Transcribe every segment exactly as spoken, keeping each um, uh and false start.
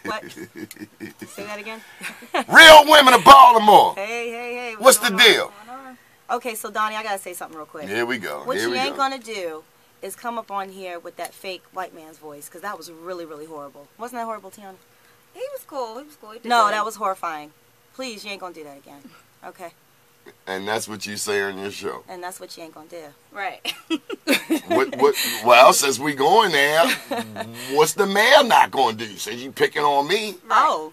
What? Say that again. Real Women of Baltimore. Hey, hey, hey. What's the deal? Okay, so Donnie, I gotta say something real quick. Here we go. What Here you we ain't go. gonna do is come up on here with that fake white man's voice, because that was really, really horrible. Wasn't that horrible, Tiana? He was cool. He was cool. He did No, good. that was horrifying. Please, you ain't gonna do that again. Okay? And that's what you say on your show. And that's what you ain't gonna do. Right. what, what, well, since we going there, what's the mayor not going to do? So you picking on me? Right. Oh.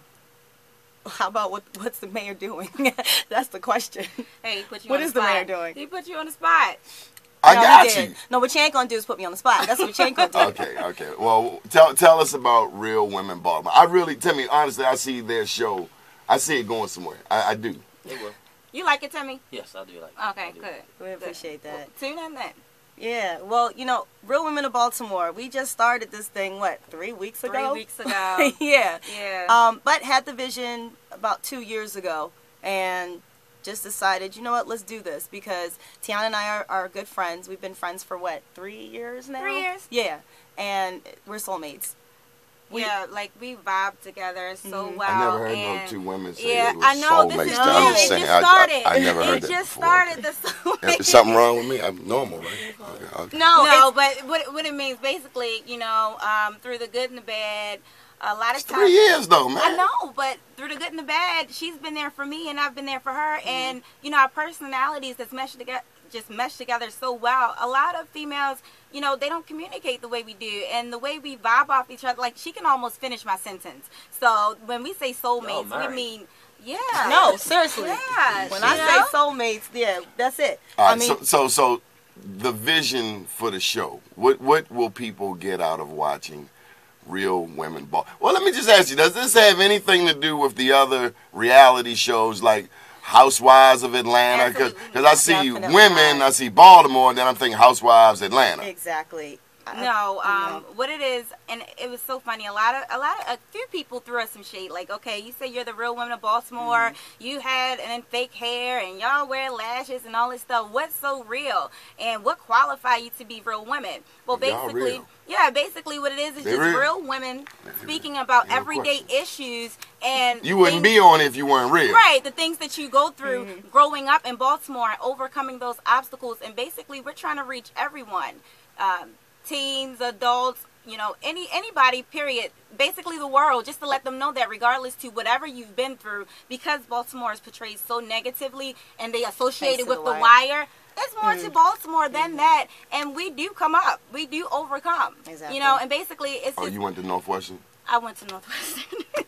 How about what? What's the mayor doing? That's the question. Hey, he put you What on is the the spot. mayor doing? He put you on the spot. I no, got he you. did. No, what you ain't gonna do is put me on the spot. That's what you ain't gonna do. Okay, okay. Well, tell tell us about Real Women Baltimore. I really, tell me honestly, I see their show. I see it going somewhere. I, I do. It will. You like it, Timmy? Yes, I do like it. Okay, do. good. We appreciate that. Well, tune in then. Yeah, well, you know, Real Women of Baltimore, we just started this thing, what, three weeks ago? Three weeks ago. yeah. Yeah. Um, but had the vision about two years ago and just decided, you know what, let's do this because Tiana and I are, are good friends. We've been friends for, what, three years now? Three years. Yeah, and we're soulmates. We, yeah, like we vibe together so Mhm. well. I never heard and no two women say yeah, they were I know this soulmates. is I'm new. just It saying, just I- I- started. I never heard it that just before. started the soulmate. Is something wrong with me? I'm normal, right? Okay, okay. No, No, but what what it means basically, you know, um, through the good and the bad, a lot of It's times. three years though, man. I know, but through the good and the bad, she's been there for me, and I've been there for her. Mm-hmm. And you know, our personalities that's meshed together, just meshed together so well. A lot of females, you know, they don't communicate the way we do, and the way we vibe off each other. Like she can almost finish my sentence. So when we say soulmates, Y'all we mean. Yeah. No, seriously. Yeah. When you I know? say soulmates, yeah, that's it. All right, I mean, so, so so the vision for the show. What what will people get out of watching Real Women Ball? Well, let me just ask you: does this have anything to do with the other reality shows like Housewives of Atlanta? Because I see Definitely women, not. I see Baltimore, and then I'm thinking Housewives Atlanta. exactly. I- No, you um, know. what it is, and it was so funny. A lot of, a lot of, a few people threw us some shade. Like, okay, you say you're the Real Women of Baltimore. Mm-hmm. You had and then fake hair, and y'all wear lashes and all this stuff. What's so real, and what qualify you to be real women? Well, Y'all basically, real. yeah, basically what it is is They just real. real women speaking about No everyday question. issues and You wouldn't things- be on it if you weren't real. Right, the things that you go through Mm-hmm. growing up in Baltimore and overcoming those obstacles. And basically, we're trying to reach everyone. Um, teens, adults, you know, any anybody, period. Basically the world, just to let them know that regardless to whatever you've been through, because Baltimore is portrayed so negatively and they associate Thanks it to with The the Wire. wire, there's more to Baltimore than that. And we do come up. We do overcome. Exactly. You know, and basically it's Oh, just, you went to Northwestern? I went to Northwestern.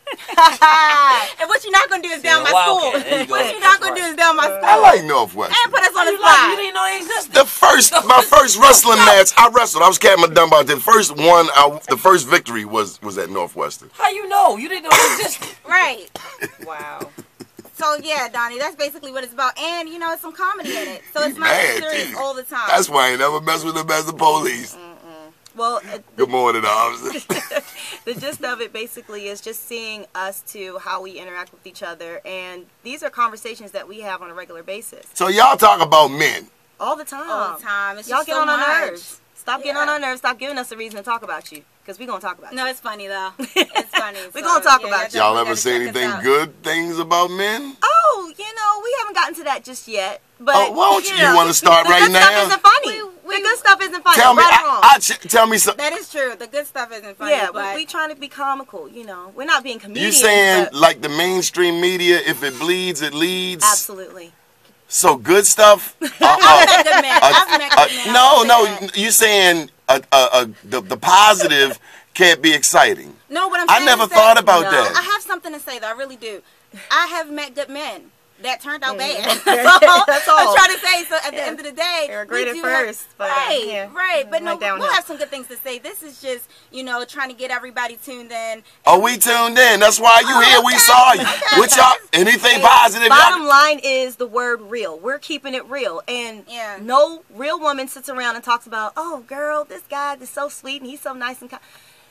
And what you're not going to do is down my school. Wildcat. There you go. What you're not going to do is down my school. I like Northwestern. And put us on the You, like, spot. you didn't know they existed. The first, my first wrestling match, I wrestled. I was Captain Dunbar. The first one, I, the first victory was was at Northwestern. How you know? You didn't know they existed. Right. Wow. So yeah, Donnie, that's basically what it's about. And you know, it's some comedy in it. So it's not Man, serious dude. all the time. That's why I ain't never mess with them as the police. Well, uh, Good morning, officer. the gist of it basically is just seeing us to how we interact with each other, and these are conversations that we have on a regular basis, So y'all talk about men. all the time. all the time. It's Y'all just get so on our much. nerves. Stop getting Yeah. on our nerves. Stop giving us a reason to talk about you, because we gonna talk about No, you. it's funny though. It's funny. We So, gonna talk yeah, about y'all Y'all definitely ever gotta say check us anything out. good things about men? Oh, you know, we haven't gotten to that just yet. But Oh, why don't you, you know, want to start the right good now? stuff isn't funny. We- we- the good stuff isn't funny. Tell me, right or wrong. I, I ch- tell me something. That is true. The good stuff isn't funny. yeah, but we, we trying to be comical. You know, we're not being You comedians. saying but like the mainstream media, if it bleeds, it leads? absolutely. So good stuff? Uh, I've uh, met good men. I've met uh, good men. no, I will no, say that. you saying uh, uh, uh, the, the positive can't be exciting. No, what I'm I saying never is that- thought about No. that. I have something to say though. I really do. I have met good men that turned out bad. Mhm. So, That's all. I'm trying to say. So at the Yeah. end of the day, They were we great at do have- first, but, uh, right, yeah, right. But it no, went downhill. we'll have some good things to say. This is just, you know, trying to get everybody tuned in. Oh, we tuned in. That's why you Oh, here. We okay. saw you. Okay. What y'all? Anything Hey, positive? Bottom y'all- line is the word real. We're keeping it real. And Yeah. no real woman sits around and talks about, oh, girl, this guy is so sweet and he's so nice and kind.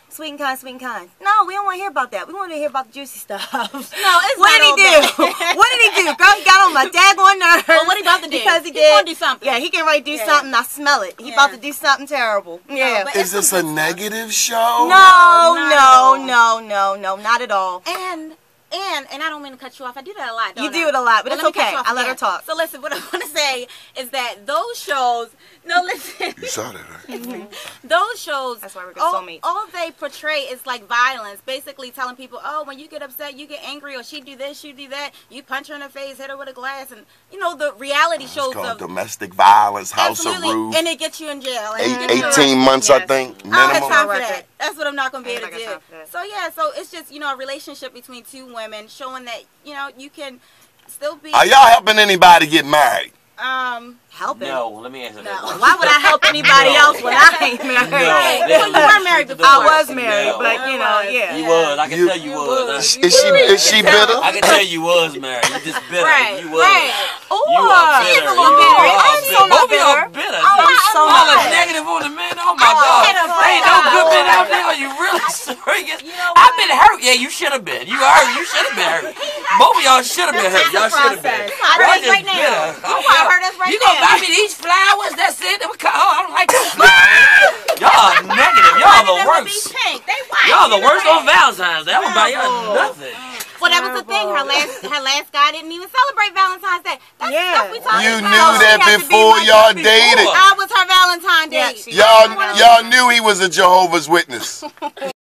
sweet and kind, sweet and kind. No, we don't want to hear about that. We want to hear about the juicy stuff. No, it's What not did he all do? that. What did he do? Girl, he got on my daggone nerves. Well, what he about to do? Because he He did. gonna do something. Yeah, he can right do Yeah. something. I smell it. He Yeah. about to do something terrible. Yeah. but- Is this a negative show? No, not at no, all. no, no, no, not at all. And and and I don't mean to cut you off. I do that a lot. Don't You I? do it a lot, but Well, it's let me cut okay. you off I let her again. talk. So listen, what I want to say is that those shows. No, listen. You saw that, right? Those shows. That's why we're good all, soulmates. all they portray is like violence, basically telling people, oh, when you get upset, you get angry, or she do this, she do that. You punch her in the face, hit her with a glass, and you know the reality It's shows called of domestic violence, House absolutely, of Rules. and it gets you in jail. And Eight, it gets you eighteen arrested. months, I Yes. think, I don't have minimum. time for Record. that. That's what I'm not gonna be able to Ain't do. got time for that. So yeah, so it's just you know a relationship between two women, showing that you know you can still be. Are y'all helping anybody get married? Um. Helping. No, let me answer that. No. one. Why would I help anybody No. else when I ain't married? No, Right. that Well, you was were straight married to the before. I was point. married, No. but you know, yeah. You was. I can You- tell you You was. was. Is, is she is she bitter? I can tell you was married. You just bitter. Right. You was. Right. Ooh, You are bitter. she's a You little are bitter. I'm bitter. so not Both of y'all bitter. bitter. I'm You- so all not the bitter. negative on the men. Oh my Oh, God. get a Ain't no fuck good out. men out there. Are you really serious? You know I've what? been hurt. Yeah, you should have been. You hurt. You should have been hurt. Both of y'all should have been hurt. Y'all should have been. process. You wanna hurt Y'all us just right now. bitter. You wanna hurt us right You gonna now. buy me these flowers? That's it. Them co- Oh, I don't like those flowers. Y'all negative. Y'all the Them would be worst. pink. They white. Y'all the You know worst that. on Valentine's Day. I don't buy y'all nothing. Well, that was the thing. Her last, her last guy didn't even celebrate Valentine's Day. That's Yeah. stuff we talking You about. knew She that had to be before like y'all that dated. before. I was her Valentine Yeah, date. she- Y'all y'all knew he was a Jehovah's Witness.